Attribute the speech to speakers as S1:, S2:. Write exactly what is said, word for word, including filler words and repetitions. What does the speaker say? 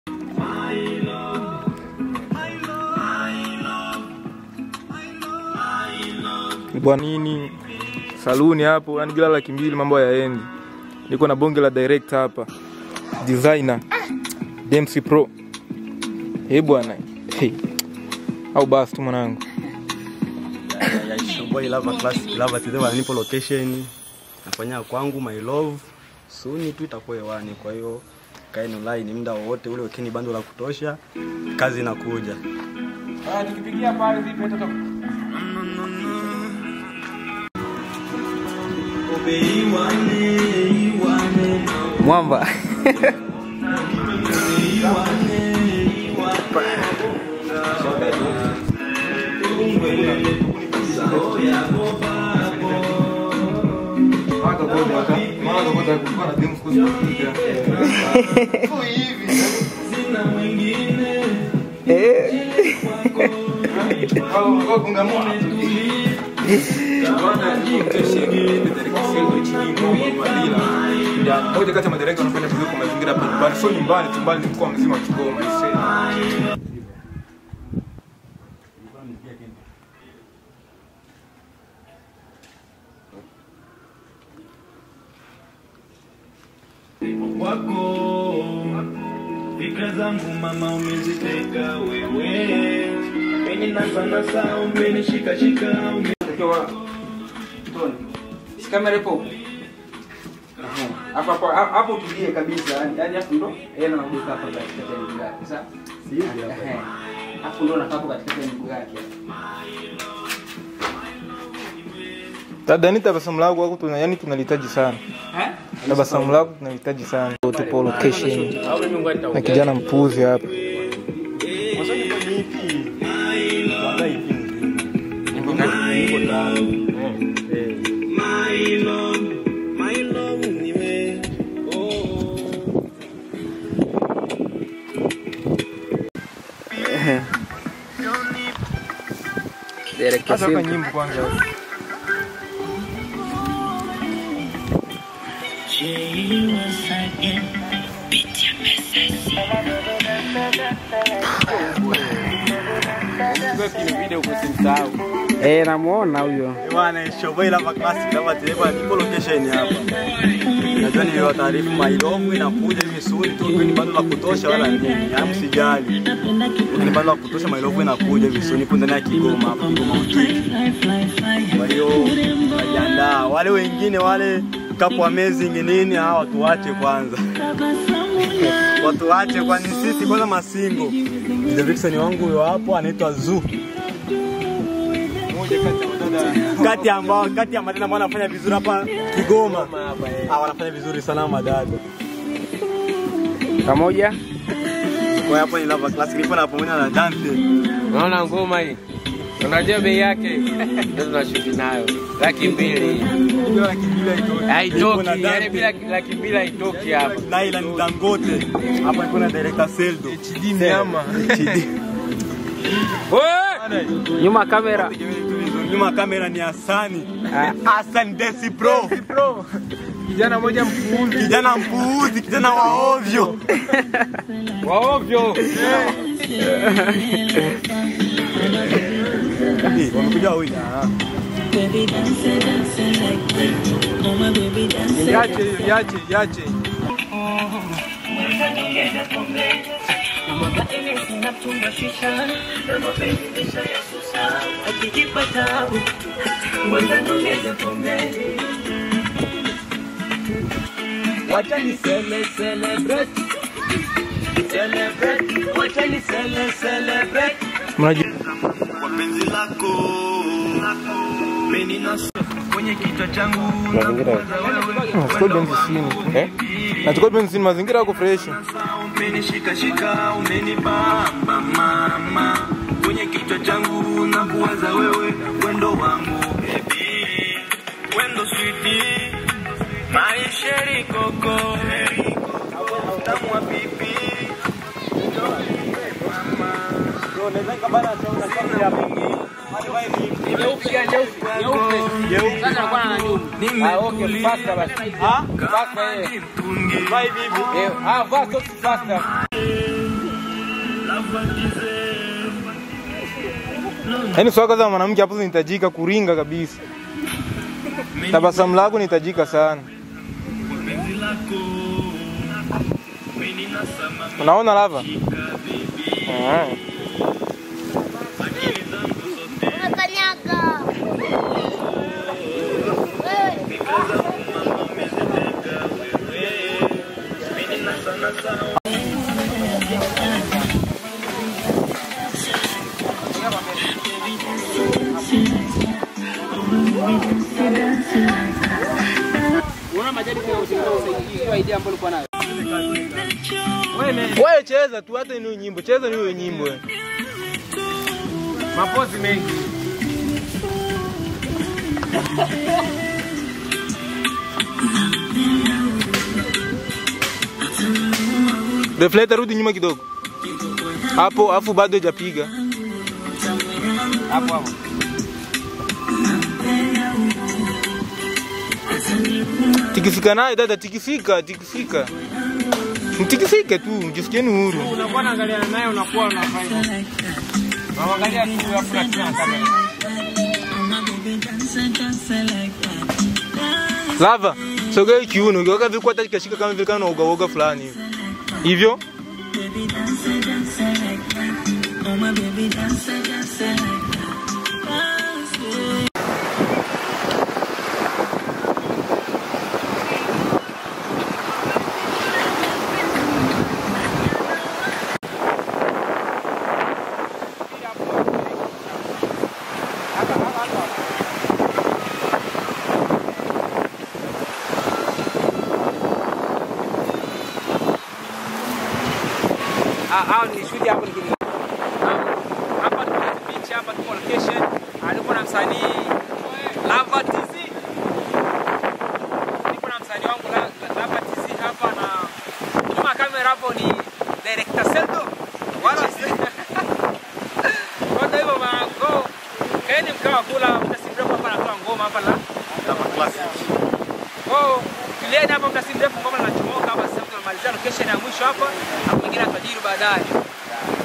S1: Bwana nini? Saluni hapo, yani bila laki mbili mambo yaendi. Niko na bonge la director hapa. Designer Dempsey Pro. Eh bwana. Hey. Au basi tu mwanangu.
S2: Ya showboy lava class lava today nipo location. Nafanya kwangu my love. Soon tu itakuwa hewani, kwa hiyo kaeni online muda wote ule, wekeni bando la kutosha. Kazi inakuja.
S1: Ah, tukipigia pale vipi mtoto? Mwamba. Moja kati ya madirekta wanafanya vizuri kwa mazingira hapa nyumbani, sio nyumbani tu bali mkoa mzima wa Kigoma.
S3: Wako fikra zangu mama umeziteka wewe, mimi nasa nasa umenishika shika
S1: Kwa Tony. Kamera ipo. Hapo hapo hapo tulie kabisa. Yaani hapo ndo yeye anaondoka hapa katika miguu yake. Sasa sio hapa. Hapo ndo anakaa katika miguu yake. Dada, ni tabasamu lako huko tuna yani tunalihitaji sana. Eh? Tabasamu lako tunalihitaji sana. Tupo location. Na kijana mpuzi hapa.
S2: Mwanzo ni kwenye ipi? Wanga ipi mzima. Nipo kati nipo ndani. Eh. My love, my love ni wewe. Oh.
S1: Eh. Director sasa nyimbo kwanza. Eh, namuona huyo.
S2: Bwana showboy lava class lava today nipo location hapa. Nadhani niliwa taarifa my love inakuja hivi soon tu, ni bando la kutosha wala nini. Hapo sijali. Ni bando la kutosha, my love inakuja hivi soon, nipo ndani ya Kigoma hapa Kigoma Ujiji. Kwa hiyo najiandaa. Wale wengine wale kapo amazing nini hawa watu wache kwanza. Watu wache kwani sisi kwanza masingo. Ndio Vixen wangu huyo hapo anaitwa Zu. Mmoja kati ya madada kati ambao kati ya madada ambao wanafanya vizuri hapa Kigoma. Ah, wanafanya vizuri sana madada.
S1: Pamoja.
S2: Kwa hapo ni lava classic nipo na pamoja na dance.
S4: Unaona ngoma hii? Unajua bei yake? Ndio tunashuti nayo. Laki mbili.
S2: Ndio laki mbili haitoki.
S4: Haitoki, yani bila laki mbili haitoki hapa.
S2: Na ila ni Dangote. Hapa iko na director Seldo.
S1: H D nyama.
S2: H D.
S4: Wewe!
S1: Nyuma kamera.
S2: Nyuma kamera ni Hasani. Hassan Dempsey Pro.
S1: Pro. Kijana mmoja mpuuzi.
S2: Kijana mpuuzi, kijana wa ovyo.
S4: Wa ovyo.
S2: Wamekuja huyu.
S3: baby dance dance like that. Oh my baby dance.
S1: Yache, yache, yache.
S3: Wacha ni sele celebrate. Celebrate. Wacha ni sele celebrate.
S1: Mnaji
S3: Wapenzi lako. Mimi nina kwenye kichwa changu
S1: Nachukua benzini. Eh? Nachukua benzini, mazingira yako fresh.
S3: umenishika shika umenibamba mama kwenye kichwa changu na kuwaza wewe wendo wangu baby wendo sweetie maisheri koko tamu wa pipi mama
S2: Unaweza kabana chonga chonga ya mingi.
S4: Nyeupe ya nyeupe. Nyeupe. Sasa kwa na nyuma. Ah, okay, faster basi. Ah? Faster eh.
S2: Vai bibi.
S4: Eh, ah, faster faster.
S1: Yaani swaka za mwanamke hapo zinahitajika kuringa kabisa. Tabasamu lako linahitajika sana. Unaona Lava? Ah.
S5: Kanyaga.
S6: Unaona majaribu ya usaidizi idea ambayo ulikuwa nayo.
S1: Wewe cheza tu hata ni nyimbo, cheza ni wewe nyimbo.
S4: Mapozi mengi.
S1: Deflate rudi nyuma kidogo. Hapo afu bado hajapiga.
S4: Hapo hapo.
S1: Tikifika naye dada, tikifika, tikifika. Mtikifike tu, mjisikieni huru.
S4: Unakuwa unaangalia naye unakuwa unafanya. Unaangalia tu hapo na tuna kamera.
S1: Lava, sogea kiuno, ukiweka vile kwa tachika shika kama vile kana uoga uoga fulani hivi. Hivyo?
S6: Hao ni shughuli hapo ni kile. Hapa tuko beach, hapa tuko location. Alikuwa na msanii Lava T Z. Niko na msanii wangu Lava T Z hapa na nyuma kamera hapo ni director Seldo. Wala kwa hivyo mango kaeni mkawa kula mtasimrefu hapa natoa ngoma hapa la
S2: Lava Classic.
S6: Oh, kile hapa mtasimrefu ngoma na chomoka hapa sasa tunamalizia location ya mwisho hapa. Hapo mwingine atajiri baadaye.